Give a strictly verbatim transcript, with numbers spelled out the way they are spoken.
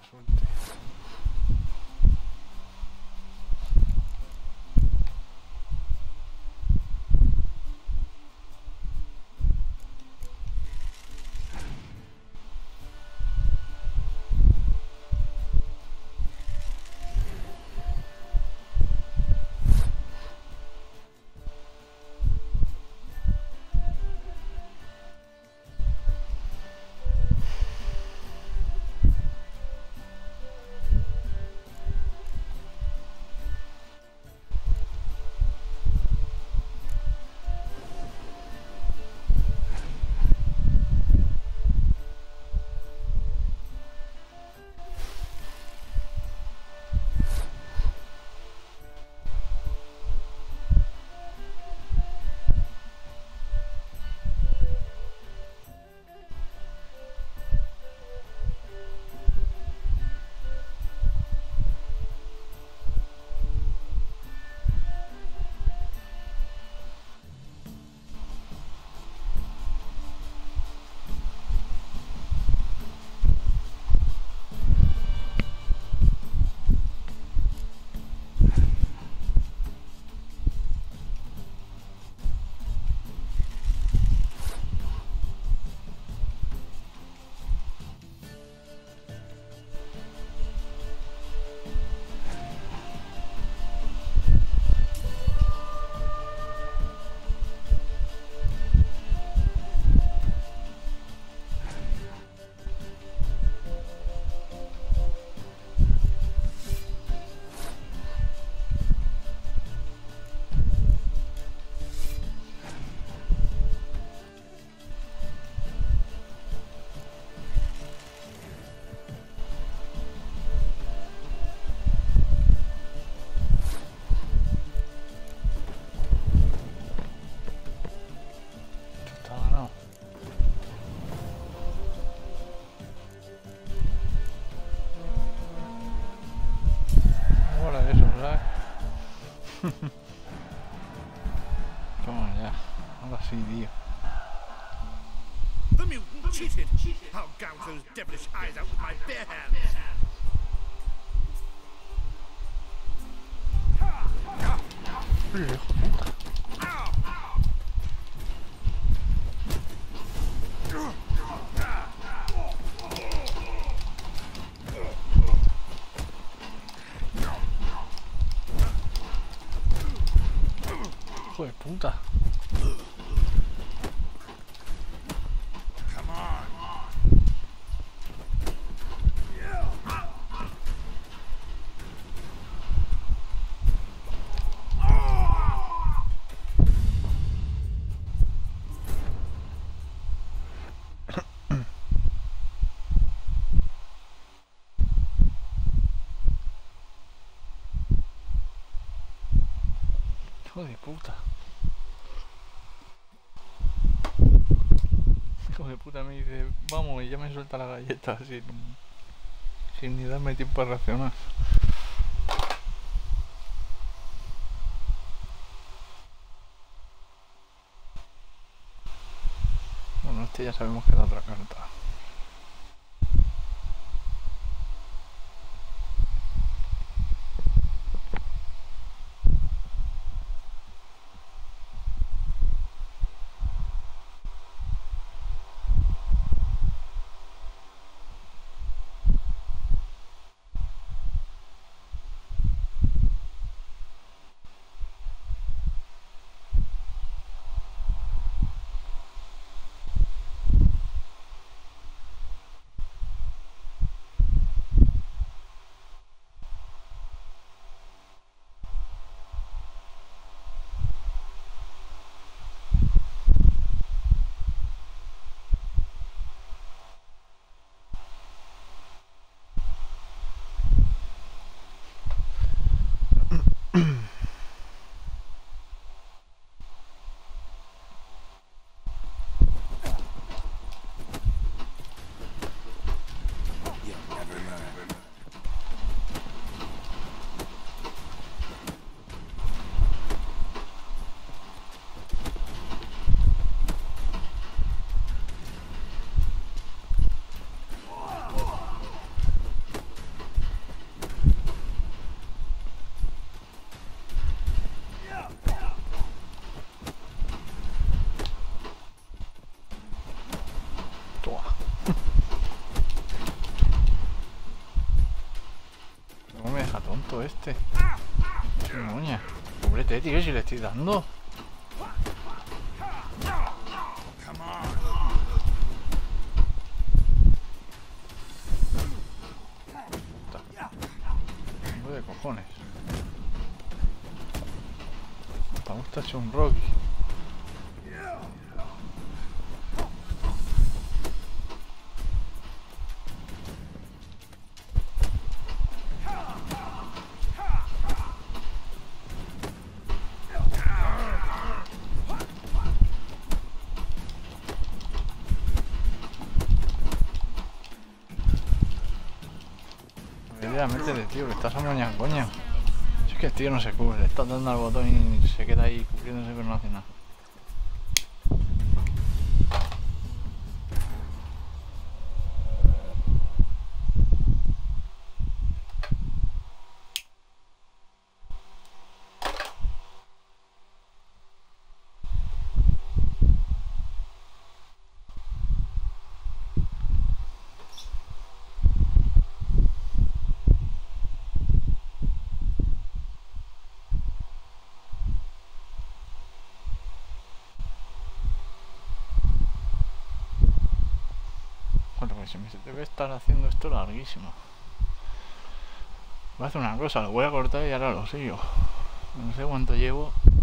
suerte. Toma ya, ahora sí, tío. The mutant cheated! I'll gouge those devilish eyes out with my bare hands! Hijo de puta. Hijo de puta. Come on! Hijo de puta. Hijo de puta me dice, vamos, y ya me suelta la galleta sin, sin ni darme tiempo a reaccionar. Bueno, este ya sabemos que da otra carta. tonto este. ¡Qué moña! Pobrete, tío, si le estoy dando. De cojones. Me gusta hecho un Rocky. Métele, tío, que estás a moña, coño. Si es que el tío no se cubre, le estás dando al botón y se queda ahí cubriéndose, pero no hace nada. Se me debe estar haciendo esto larguísimo. Voy a hacer una cosa, lo voy a cortar y ahora lo sigo. No sé cuánto llevo.